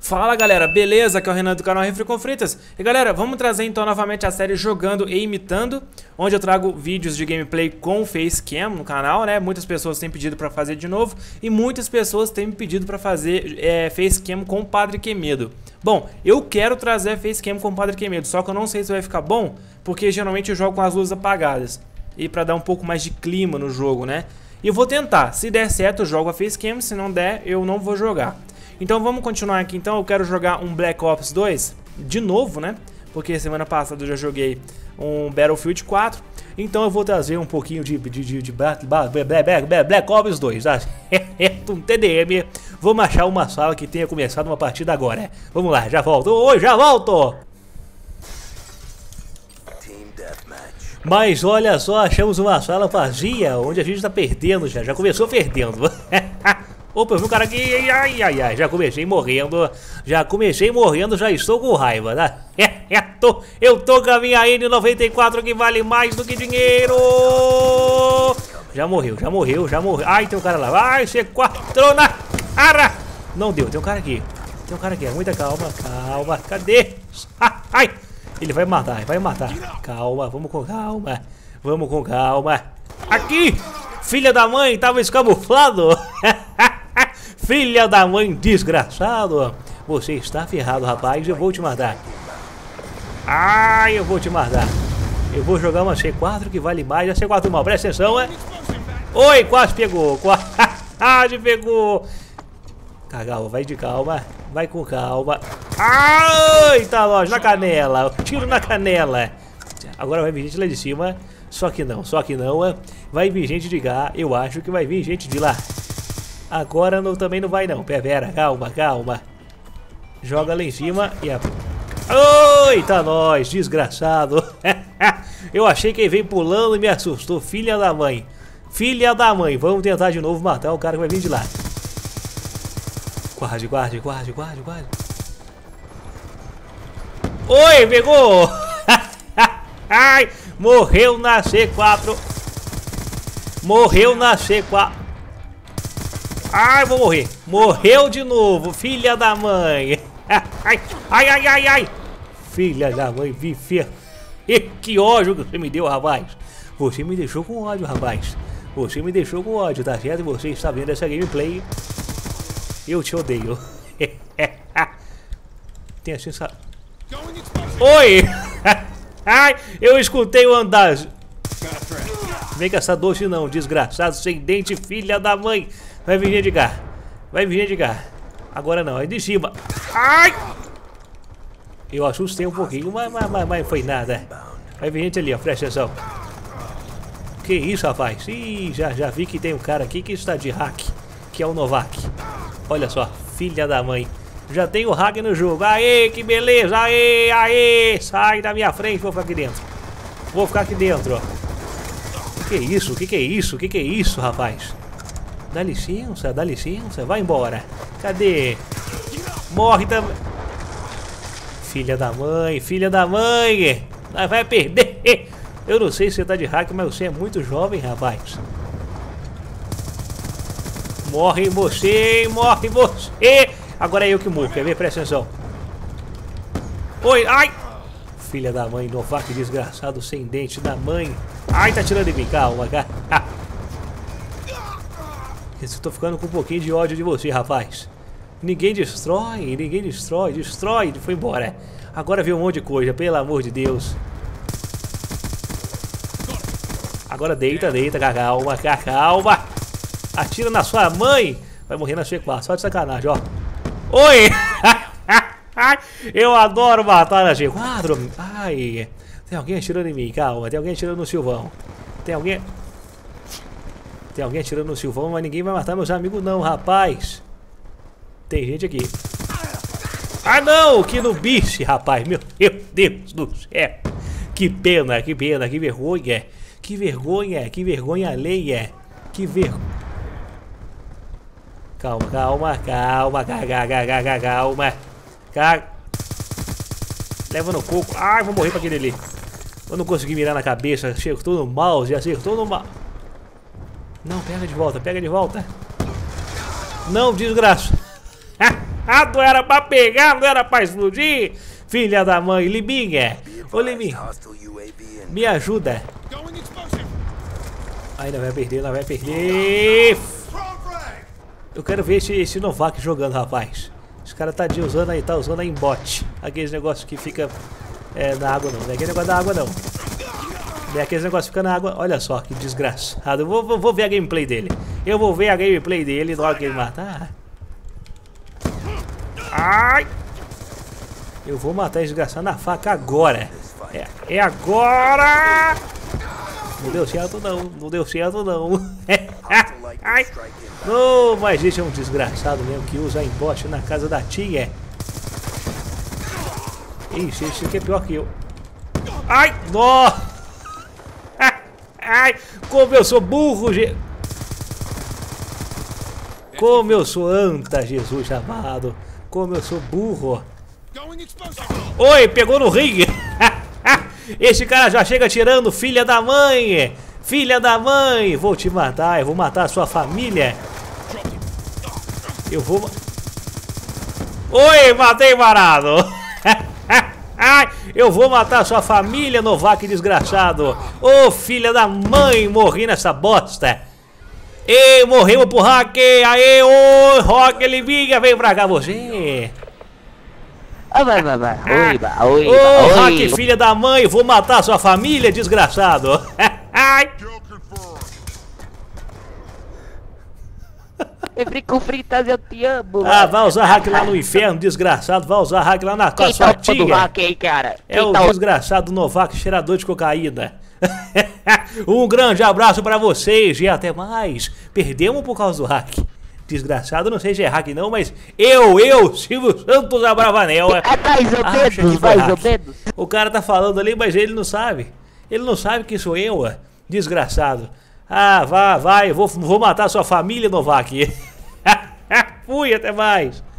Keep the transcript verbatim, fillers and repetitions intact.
Fala galera, beleza? Aqui é o Renan do canal Refri com Fritas. E galera, vamos trazer então novamente a série Jogando e Imitando, onde eu trago vídeos de gameplay com Facecam no canal, né? Muitas pessoas têm pedido pra fazer de novo e muitas pessoas têm me pedido pra fazer é, Facecam com o Padre Quemedo. Bom, eu quero trazer Facecam com o Padre Quemedo, só que eu não sei se vai ficar bom, porque geralmente eu jogo com as luzes apagadas e pra dar um pouco mais de clima no jogo, né? E eu vou tentar, se der certo eu jogo a Facecam, se não der eu não vou jogar. Então vamos continuar aqui, então eu quero jogar um Black Ops dois de novo, né? Porque semana passada eu já joguei um Battlefield quatro. Então eu vou trazer um pouquinho de, de, de, de Black, Black Ops dois, tá? É um T D M. Vamos achar uma sala que tenha começado uma partida agora, né? Vamos lá, já volto. Oi, já volto! Mas olha só, achamos uma sala vazia, onde a gente tá perdendo já. Já começou perdendo. Opa, eu vi um cara aqui, ai, ai, ai, já comecei morrendo, já comecei morrendo, já estou com raiva, né? É, é, tô, eu tô com a minha N noventa e quatro que vale mais do que dinheiro! Já morreu, já morreu, já morreu. Ai, tem um cara lá, ai, C quatro na cara! Não deu, tem um cara aqui, tem um cara aqui, muita calma, calma, cadê? Ai, ele vai matar, vai matar, calma, vamos com calma, vamos com calma. Aqui, filha da mãe, tava escamuflado! Filha da mãe, desgraçado! Você está ferrado, rapaz. Eu vou te matar. Ai, eu vou te matar. Eu vou jogar uma C quatro que vale mais. A C quatro mal, presta atenção, é? Oi, quase pegou. Quase pegou. Calma, vai de calma. Vai com calma. Ai, tá longe, na canela. Tiro na canela. Agora vai vir gente lá de cima. Só que não, só que não. É? Vai vir gente de cá. Eu acho que vai vir gente de lá. Agora não, também não vai não, Pera, calma, calma. Joga lá em cima e a... Eita nós, desgraçado. Eu achei que ele veio pulando e me assustou, filha da mãe. Filha da mãe, vamos tentar de novo matar o cara que vai vir de lá. Guarde, guarde, guarde, guarde, guarde. Oi, pegou. Ai, morreu na C quatro. Morreu na C quatro. Ai, vou morrer. Morreu de novo, filha da mãe. Ai, ai, ai, ai, ai. Filha da mãe, viver. Que ódio que você me deu, rapaz. Você me deixou com ódio, rapaz. Você me deixou com ódio, tá certo? Você está vendo essa gameplay. Eu te odeio. Tem a sensação... Oi! Ai, eu escutei o andar. Vem com essa doce não, desgraçado, sem dente, filha da mãe. Vai vir gente de cá. Vai vir gente de cá. Agora não, é de cima. Ai! Eu assustei um pouquinho, mas, mas, mas, mas foi nada. Vai vir gente ali, ó, presta atenção. Que isso, rapaz? Ih, já, já vi que tem um cara aqui que está de hack, que é o Novak. Olha só, filha da mãe. Já tem o hack no jogo. Aê, que beleza! Aê, aê! Sai da minha frente, vou ficar aqui dentro. Vou ficar aqui dentro, ó. Que que é isso? Que que é isso? Que que é isso, rapaz? Dá licença, dá licença, vai embora. Cadê? Morre também. Filha da mãe, filha da mãe. Vai perder. Eu não sei se você tá de hack, mas você é muito jovem, rapaz. Morre você, morre você. Agora é eu que morro, quer ver? Presta atenção. Oi, ai. Filha da mãe, Novak desgraçado, sem dente da mãe. Ai, tá tirando de mim, calma, cara. Eu tô ficando com um pouquinho de ódio de você, rapaz. Ninguém destrói, ninguém destrói, destrói, foi embora. Agora veio um monte de coisa, pelo amor de Deus. Agora deita, deita, calma, calma. Atira na sua mãe. Vai morrer na C quatro, só de sacanagem, ó. Oi! Eu adoro matar na C quatro. Ai, tem alguém atirando em mim, calma, tem alguém atirando no Silvão. Tem alguém... Tem alguém atirando no Silvão, mas ninguém vai matar meus amigos não, rapaz. Tem gente aqui. Ah não, que no bicho, rapaz. Meu Deus do céu. Que pena, que pena, que vergonha. Que vergonha, que vergonha alheia. Que vergonha. Calma, calma, calma, calma, calma. Calma. Leva no coco. Ai, vou morrer pra aquele ali. Eu não consegui mirar na cabeça. Acertou no mouse, acertou no mouse. Não, pega de volta, pega de volta. Não, desgraça. Não era pra pegar, não era pra explodir. Filha da mãe, Liminha. Ô, Liminha, me ajuda. Ainda vai perder, ainda vai perder. Eu quero ver esse, esse Novak jogando, rapaz. Esse cara tá de usando aí, tá usando aí em bot. Aqueles negócios que fica é, na água não. Não é aquele negócio da água não. Não é aqueles negócios que fica na água. Olha só que desgraçado. Eu vou, vou, vou ver a gameplay dele. Eu vou ver a gameplay dele na hora que ele matar. Ai! Eu vou matar esse desgraçado na faca agora. É, é agora! Não deu certo não, não deu certo não. Ai! Não, mas esse é um desgraçado mesmo que usa embote na casa da tia. Ixi, esse aqui é pior que eu. Ai, nossa! Ai, como eu sou burro, je... Como eu sou anta, Jesus amado. Como eu sou burro. Oi, pegou no ringue. Esse cara já chega tirando, filha da mãe. Filha da mãe, vou te matar, eu vou matar a sua família. Eu vou... Oi, matei varado. Ai, eu vou matar a sua família, Novak desgraçado. Ô, oh, filha da mãe, morri nessa bosta. Ei, morreu pro hack. Aê, ô, Rock Liminha, vem pra cá você. Ô, oh, hack, filha da mãe, vou matar a sua família, desgraçado. Ai. Frico Fritas, eu te amo. Ah, vai usar hack lá no inferno, desgraçado. Vai usar hack lá na com a sua tia. Hack aí, cara? É o tá desgraçado Novak, cheirador de cocaína. Um grande abraço pra vocês e até mais. Perdemos por causa do hack. Desgraçado, não sei se é hack não, mas eu, eu, Silvio Santos Abravanel. É mais ou menos, mais ou menos. O cara tá falando ali, mas ele não sabe. Ele não sabe que sou eu, desgraçado. Ah, vai, vai, eu vou, vou matar sua família, Novak. Fui, até mais.